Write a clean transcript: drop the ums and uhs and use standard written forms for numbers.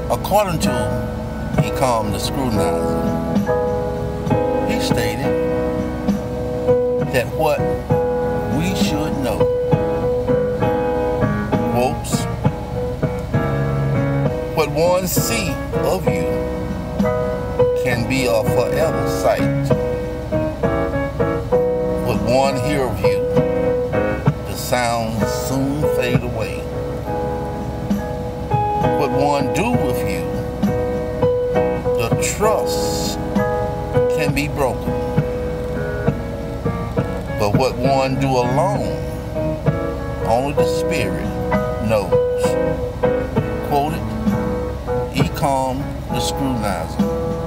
According to EECOM the Scrutinizer, he stated that what we should know, quotes, what one see of you can be a forever sight. What one hear of you, the sounds soon fade away. What one do with you, the trust can be broken. But what one do alone, only the Spirit knows. Quoted, EECOM the Scrutinizer.